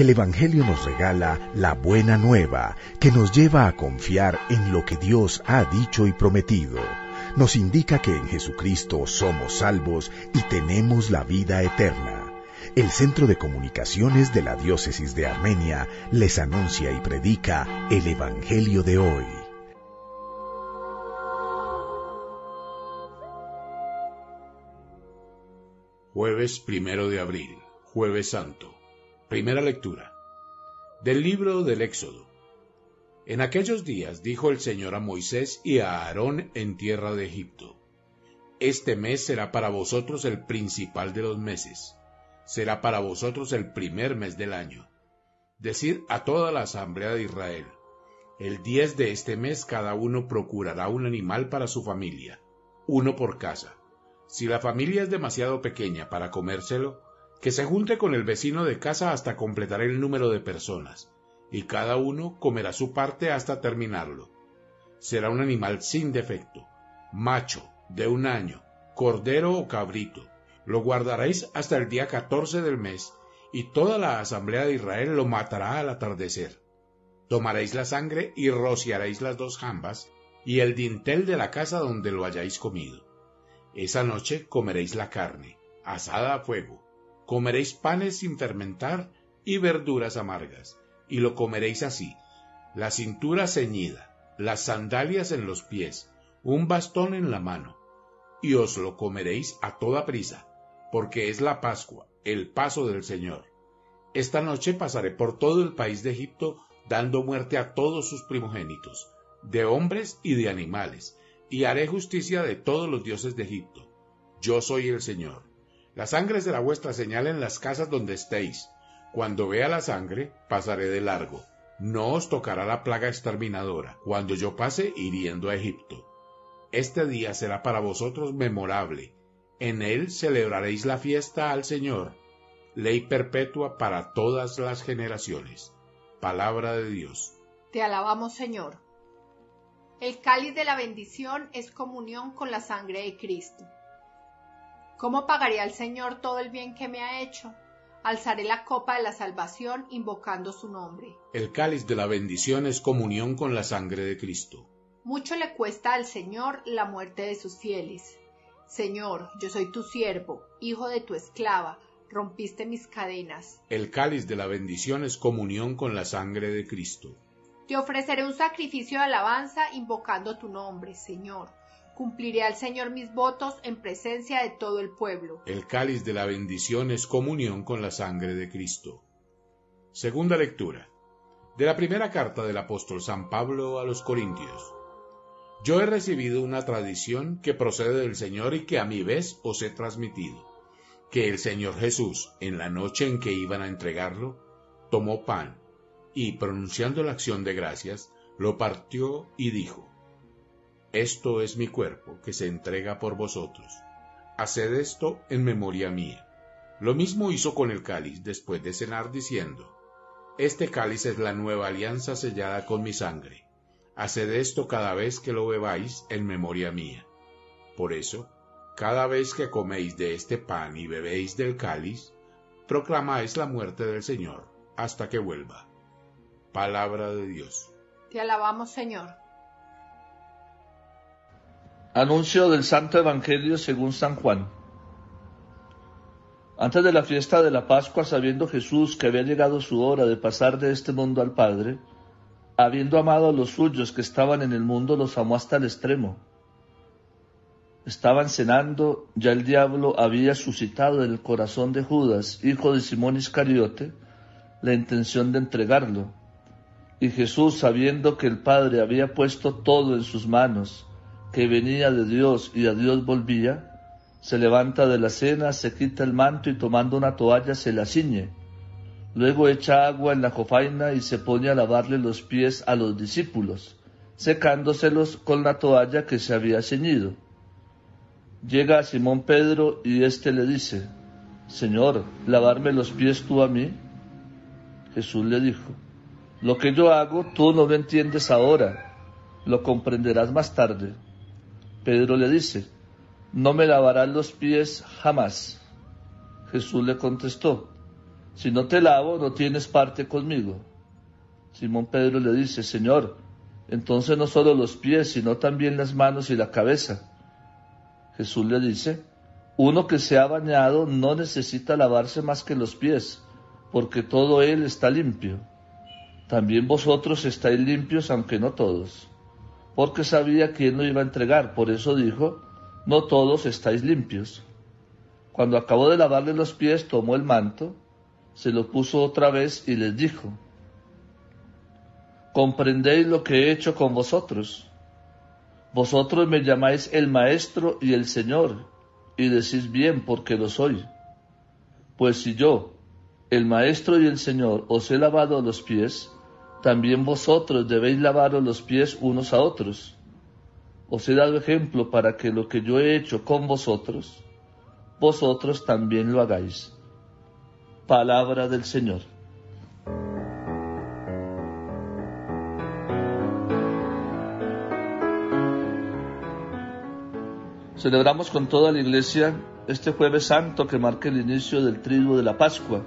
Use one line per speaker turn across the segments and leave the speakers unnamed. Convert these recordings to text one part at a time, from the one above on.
El Evangelio nos regala la buena nueva, que nos lleva a confiar en lo que Dios ha dicho y prometido. Nos indica que en Jesucristo somos salvos y tenemos la vida eterna. El Centro de Comunicaciones de la Diócesis de Armenia les anuncia y predica el Evangelio de hoy.
Jueves 1 de abril, Jueves Santo. Primera lectura. Del libro del Éxodo. En aquellos días dijo el Señor a Moisés y a Aarón en tierra de Egipto: Este mes será para vosotros el principal de los meses. Será para vosotros el primer mes del año. Decid a toda la asamblea de Israel: el 10 de este mes cada uno procurará un animal para su familia, uno por casa. Si la familia es demasiado pequeña para comérselo, que se junte con el vecino de casa hasta completar el número de personas, y cada uno comerá su parte hasta terminarlo. Será un animal sin defecto, macho, de 1 año, cordero o cabrito. Lo guardaréis hasta el día 14 del mes, y toda la asamblea de Israel lo matará al atardecer. Tomaréis la sangre y rociaréis las 2 jambas y el dintel de la casa donde lo hayáis comido. Esa noche comeréis la carne, asada a fuego, comeréis panes sin fermentar y verduras amargas, y lo comeréis así: la cintura ceñida, las sandalias en los pies, un bastón en la mano, y os lo comeréis a toda prisa, porque es la Pascua, el paso del Señor. Esta noche pasaré por todo el país de Egipto, dando muerte a todos sus primogénitos, de hombres y de animales, y haré justicia de todos los dioses de Egipto. Yo soy el Señor. La sangre será vuestra señal en las casas donde estéis. Cuando vea la sangre, pasaré de largo. No os tocará la plaga exterminadora, cuando yo pase hiriendo a Egipto. Este día será para vosotros memorable. En él celebraréis la fiesta al Señor, ley perpetua para todas las generaciones. Palabra de Dios.
Te alabamos, Señor. El cáliz de la bendición es comunión con la sangre de Cristo. ¿Cómo pagaré al Señor todo el bien que me ha hecho? Alzaré la copa de la salvación invocando su nombre.
El cáliz de la bendición es comunión con la sangre de Cristo.
Mucho le cuesta al Señor la muerte de sus fieles. Señor, yo soy tu siervo, hijo de tu esclava, rompiste mis cadenas.
El cáliz de la bendición es comunión con la sangre de Cristo.
Te ofreceré un sacrificio de alabanza invocando tu nombre, Señor. Cumpliré al Señor mis votos en presencia de todo el pueblo.
El cáliz de la bendición es comunión con la sangre de Cristo. Segunda lectura. De la primera carta del apóstol San Pablo a los Corintios. Yo he recibido una tradición que procede del Señor y que a mi vez os he transmitido. Que el Señor Jesús, en la noche en que iban a entregarlo, tomó pan, y pronunciando la acción de gracias, lo partió y dijo: Esto es mi cuerpo, que se entrega por vosotros. Haced esto en memoria mía. Lo mismo hizo con el cáliz después de cenar, diciendo: Este cáliz es la nueva alianza sellada con mi sangre. Haced esto cada vez que lo bebáis en memoria mía. Por eso, cada vez que coméis de este pan y bebéis del cáliz, proclamáis la muerte del Señor hasta que vuelva. Palabra de Dios.
Te alabamos, Señor.
Anuncio del Santo Evangelio según San Juan. Antes de la fiesta de la Pascua, sabiendo Jesús que había llegado su hora de pasar de este mundo al Padre, habiendo amado a los suyos que estaban en el mundo, los amó hasta el extremo. Estaban cenando, ya el diablo había suscitado en el corazón de Judas, hijo de Simón Iscariote, la intención de entregarlo. Y Jesús, sabiendo que el Padre había puesto todo en sus manos, que venía de Dios y a Dios volvía, se levanta de la cena, se quita el manto y tomando una toalla se la ciñe. Luego echa agua en la jofaina y se pone a lavarle los pies a los discípulos, secándoselos con la toalla que se había ceñido. Llega a Simón Pedro y éste le dice: Señor, ¿lavarme los pies tú a mí? Jesús le dijo: Lo que yo hago tú no lo entiendes ahora, lo comprenderás más tarde. Pedro le dice: No me lavarás los pies jamás. Jesús le contestó: Si no te lavo, no tienes parte conmigo. Simón Pedro le dice: Señor, entonces no solo los pies, sino también las manos y la cabeza. Jesús le dice: uno que se ha bañado no necesita lavarse más que los pies, porque todo él está limpio. También vosotros estáis limpios, aunque no todos. Porque sabía quién lo iba a entregar, por eso dijo: no todos estáis limpios. Cuando acabó de lavarle los pies, tomó el manto, se lo puso otra vez y les dijo: ¿comprendéis lo que he hecho con vosotros? Vosotros me llamáis el Maestro y el Señor, y decís bien, porque lo soy. Pues si yo, el Maestro y el Señor, os he lavado los pies, también vosotros debéis lavaros los pies unos a otros. Os he dado ejemplo para que lo que yo he hecho con vosotros, vosotros también lo hagáis. Palabra del Señor. Celebramos con toda la Iglesia este Jueves Santo que marca el inicio del triduo de la Pascua.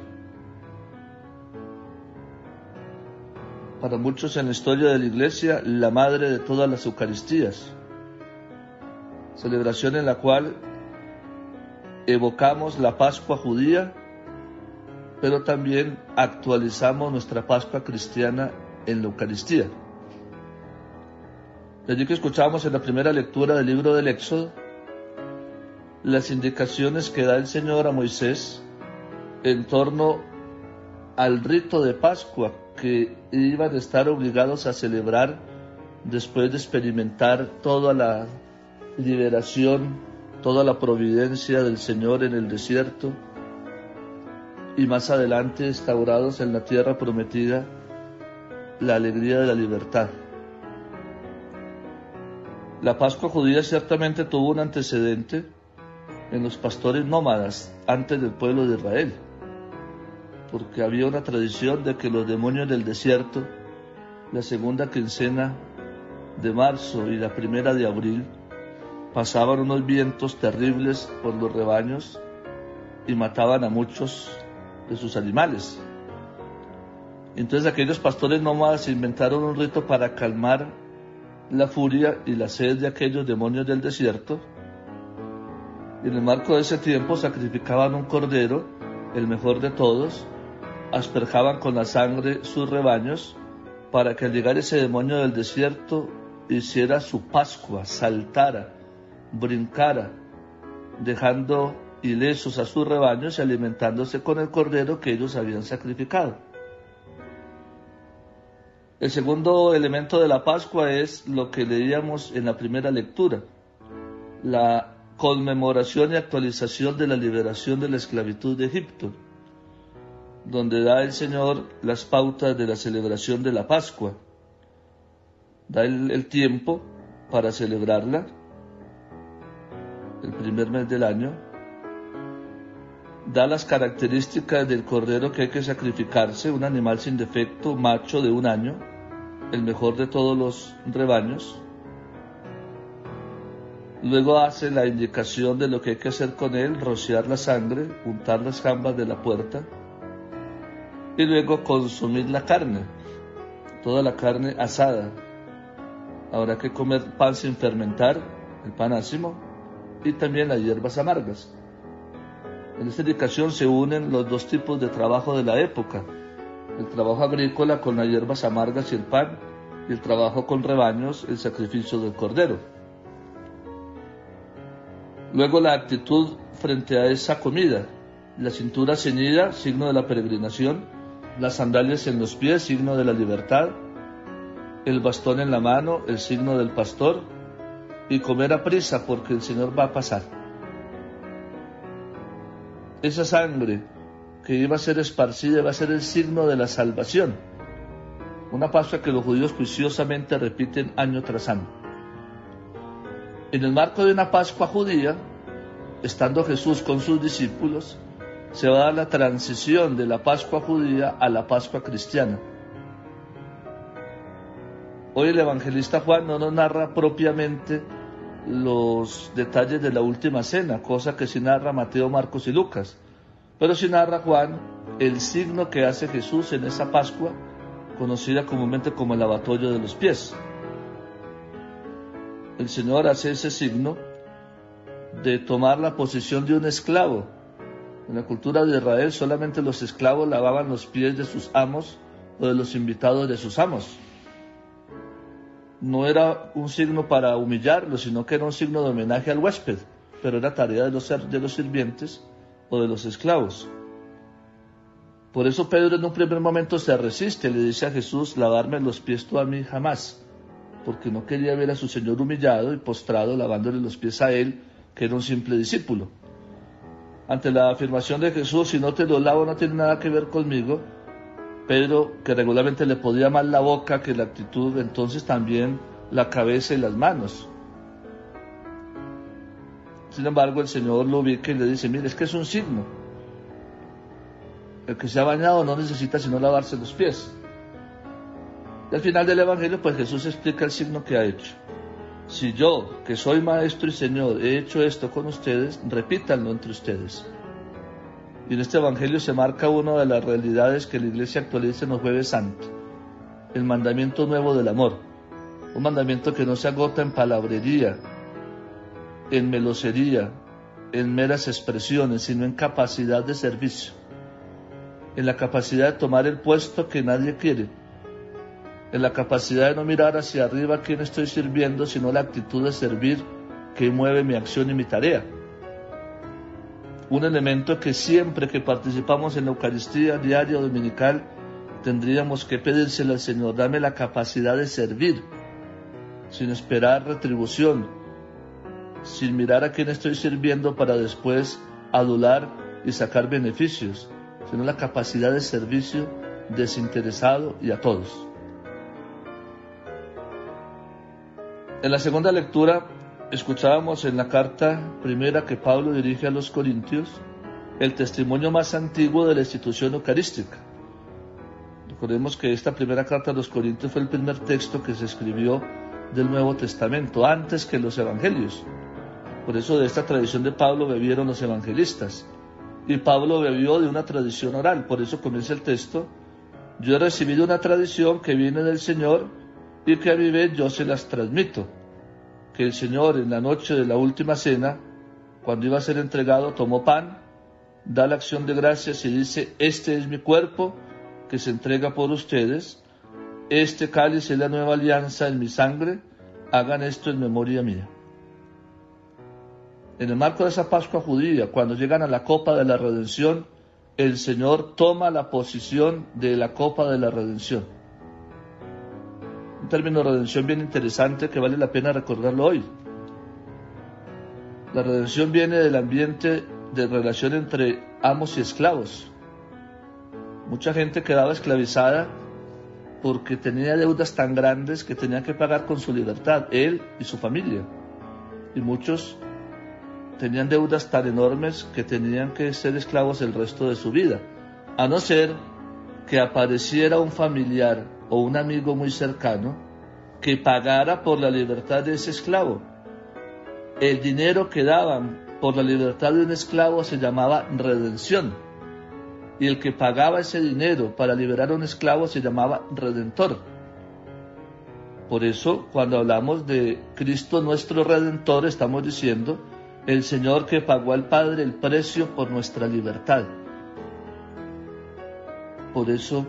Para muchos en la historia de la Iglesia, la madre de todas las Eucaristías. Celebración en la cual evocamos la Pascua judía, pero también actualizamos nuestra Pascua cristiana en la Eucaristía. De allí que escuchamos en la primera lectura del libro del Éxodo las indicaciones que da el Señor a Moisés en torno al rito de Pascua que iban a estar obligados a celebrar después de experimentar toda la liberación, toda la providencia del Señor en el desierto y más adelante instaurados en la tierra prometida la alegría de la libertad. La Pascua judía ciertamente tuvo un antecedente en los pastores nómadas antes del pueblo de Israel, porque había una tradición de que los demonios del desierto, la segunda quincena de marzo y la primera de abril, pasaban unos vientos terribles por los rebaños y mataban a muchos de sus animales. Entonces aquellos pastores nómadas inventaron un rito para calmar la furia y la sed de aquellos demonios del desierto. Y en el marco de ese tiempo sacrificaban un cordero, el mejor de todos, asperjaban con la sangre sus rebaños para que al llegar ese demonio del desierto hiciera su Pascua, saltara, brincara, dejando ilesos a sus rebaños y alimentándose con el cordero que ellos habían sacrificado. El segundo elemento de la Pascua es lo que leíamos en la primera lectura, la conmemoración y actualización de la liberación de la esclavitud de Egipto, donde da el Señor las pautas de la celebración de la Pascua, da el tiempo para celebrarla, el primer mes del año, da las características del cordero que hay que sacrificarse, un animal sin defecto, macho de 1 año, el mejor de todos los rebaños. Luego hace la indicación de lo que hay que hacer con él, rociar la sangre, untar las jambas de la puerta y luego consumir la carne, toda la carne asada. Habrá que comer pan sin fermentar, el pan ácimo, y también las hierbas amargas. En esta indicación se unen los dos tipos de trabajo de la época, el trabajo agrícola con las hierbas amargas y el pan, y el trabajo con rebaños, el sacrificio del cordero. Luego la actitud frente a esa comida, la cintura ceñida, signo de la peregrinación, las sandalias en los pies, signo de la libertad, el bastón en la mano, el signo del pastor, y comer a prisa porque el Señor va a pasar. Esa sangre que iba a ser esparcida va a ser el signo de la salvación, una Pascua que los judíos juiciosamente repiten año tras año. En el marco de una Pascua judía, estando Jesús con sus discípulos, se va a dar la transición de la Pascua judía a la Pascua cristiana. Hoy el evangelista Juan no nos narra propiamente los detalles de la última cena, cosa que sí narra Mateo, Marcos y Lucas. Pero si narra Juan el signo que hace Jesús en esa Pascua, conocida comúnmente como el lavatorio de los pies. El Señor hace ese signo de tomar la posición de un esclavo. En la cultura de Israel solamente los esclavos lavaban los pies de sus amos o de los invitados de sus amos. No era un signo para humillarlos, sino que era un signo de homenaje al huésped, pero era tarea de los sirvientes o de los esclavos. Por eso Pedro en un primer momento se resiste, le dice a Jesús: lavarme los pies tú a mí jamás, porque no quería ver a su Señor humillado y postrado lavándole los pies a él, que era un simple discípulo. Ante la afirmación de Jesús: si no te los lavo no tiene nada que ver conmigo, Pedro, que regularmente le podía más la boca que la actitud, entonces también la cabeza y las manos. Sin embargo, el Señor lo ubica y le dice: mire, es que es un signo. El que se ha bañado no necesita sino lavarse los pies. Y al final del Evangelio, pues Jesús explica el signo que ha hecho. Si yo, que soy Maestro y Señor, he hecho esto con ustedes, repítanlo entre ustedes. Y en este Evangelio se marca una de las realidades que la Iglesia actualiza en los Jueves Santos: el mandamiento nuevo del amor. Un mandamiento que no se agota en palabrería, en melosería, en meras expresiones, sino en capacidad de servicio, en la capacidad de tomar el puesto que nadie quiere, en la capacidad de no mirar hacia arriba a quién estoy sirviendo, sino la actitud de servir que mueve mi acción y mi tarea. Un elemento que siempre que participamos en la Eucaristía diaria o dominical tendríamos que pedírselo al Señor: dame la capacidad de servir, sin esperar retribución, sin mirar a quién estoy sirviendo para después adular y sacar beneficios, sino la capacidad de servicio desinteresado y a todos. En la segunda lectura escuchábamos en la carta primera que Pablo dirige a los Corintios el testimonio más antiguo de la institución eucarística. Recordemos que esta primera carta a los Corintios fue el primer texto que se escribió del Nuevo Testamento, antes que los Evangelios. Por eso de esta tradición de Pablo bebieron los evangelistas. Y Pablo bebió de una tradición oral. Por eso comienza el texto: yo he recibido una tradición que viene del Señor y que a mi vez yo se las transmito. Que el Señor en la noche de la última cena, cuando iba a ser entregado, tomó pan, da la acción de gracias y dice: este es mi cuerpo que se entrega por ustedes, este cáliz es la nueva alianza en mi sangre, hagan esto en memoria mía. En el marco de esa Pascua judía, cuando llegan a la copa de la redención, el Señor toma la posición de la copa de la redención. Un término de redención bien interesante que vale la pena recordarlo hoy. La redención viene del ambiente de relación entre amos y esclavos. Mucha gente quedaba esclavizada porque tenía deudas tan grandes que tenía que pagar con su libertad, él y su familia. Y muchos tenían deudas tan enormes que tenían que ser esclavos el resto de su vida, a no ser que apareciera un familiar o un amigo muy cercano que pagara por la libertad de ese esclavo. El dinero que daban por la libertad de un esclavo se llamaba redención, y el que pagaba ese dinero para liberar a un esclavo se llamaba redentor. Por eso, cuando hablamos de Cristo nuestro Redentor, estamos diciendo el Señor que pagó al Padre el precio por nuestra libertad. Por eso,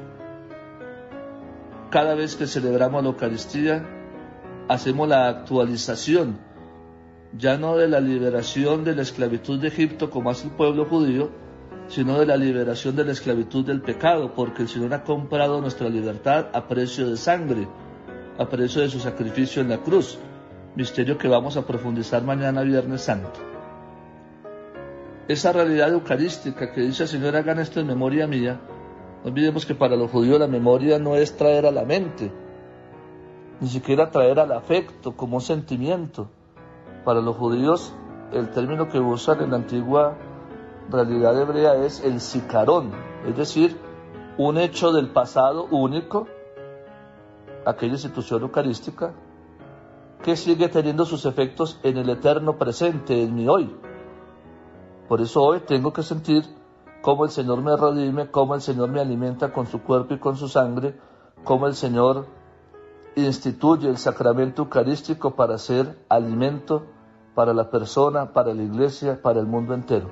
cada vez que celebramos la Eucaristía, hacemos la actualización, ya no de la liberación de la esclavitud de Egipto como hace el pueblo judío, sino de la liberación de la esclavitud del pecado, porque el Señor ha comprado nuestra libertad a precio de sangre, a precio de su sacrificio en la cruz, misterio que vamos a profundizar mañana Viernes Santo. Esa realidad eucarística que dice el Señor: hagan esto en memoria mía. No olvidemos que para los judíos la memoria no es traer a la mente, ni siquiera traer al afecto como un sentimiento. Para los judíos el término que usan en la antigua realidad hebrea es el zicarón, es decir, un hecho del pasado único, aquella institución eucarística, que sigue teniendo sus efectos en el eterno presente, en mi hoy. Por eso hoy tengo que sentir cómo el Señor me redime, cómo el Señor me alimenta con su cuerpo y con su sangre, cómo el Señor instituye el sacramento eucarístico para ser alimento para la persona, para la iglesia, para el mundo entero.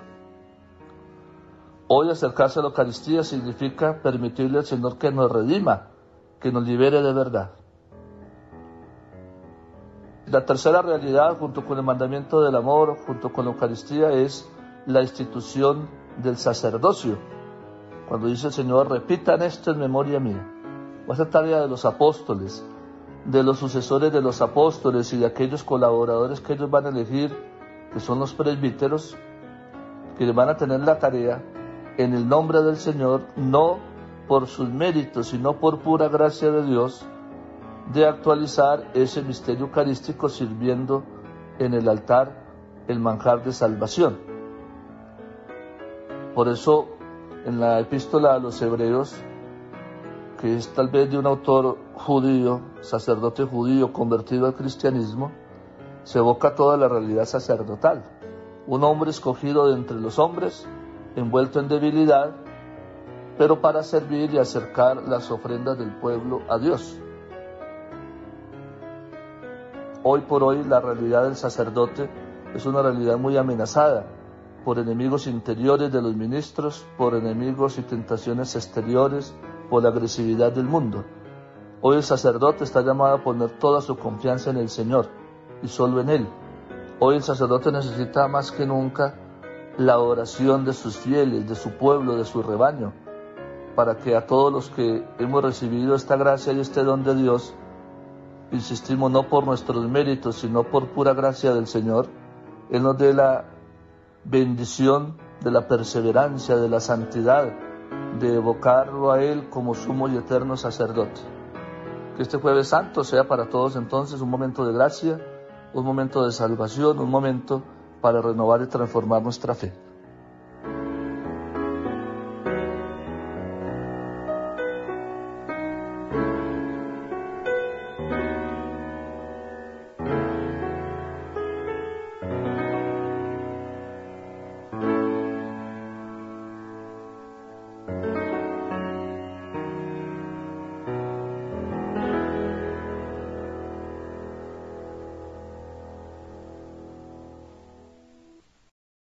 Hoy acercarse a la Eucaristía significa permitirle al Señor que nos redima, que nos libere de verdad. La tercera realidad, junto con el mandamiento del amor, junto con la Eucaristía, es la institución del sacerdocio. Cuando dice el Señor, repitan esto en memoria mía. Va a ser tarea de los apóstoles, de los sucesores de los apóstoles y de aquellos colaboradores que ellos van a elegir, que son los presbíteros, que van a tener la tarea, en el nombre del Señor, no por sus méritos, sino por pura gracia de Dios, de actualizar ese misterio eucarístico sirviendo en el altar el manjar de salvación. Por eso, en la epístola a los Hebreos, que es tal vez de un autor judío, sacerdote judío convertido al cristianismo, se evoca toda la realidad sacerdotal. Un hombre escogido de entre los hombres, envuelto en debilidad, pero para servir y acercar las ofrendas del pueblo a Dios. Hoy por hoy la realidad del sacerdote es una realidad muy amenazada por enemigos interiores de los ministros, por enemigos y tentaciones exteriores, por la agresividad del mundo. Hoy el sacerdote está llamado a poner toda su confianza en el Señor y solo en Él. Hoy el sacerdote necesita más que nunca la oración de sus fieles, de su pueblo, de su rebaño, para que a todos los que hemos recibido esta gracia y este don de Dios, insistimos, no por nuestros méritos, sino por pura gracia del Señor, Él nos dé la bendición de la perseverancia, de la santidad, de evocarlo a Él como sumo y eterno sacerdote. Que este Jueves Santo sea para todos entonces un momento de gracia, un momento de salvación, un momento para renovar y transformar nuestra fe.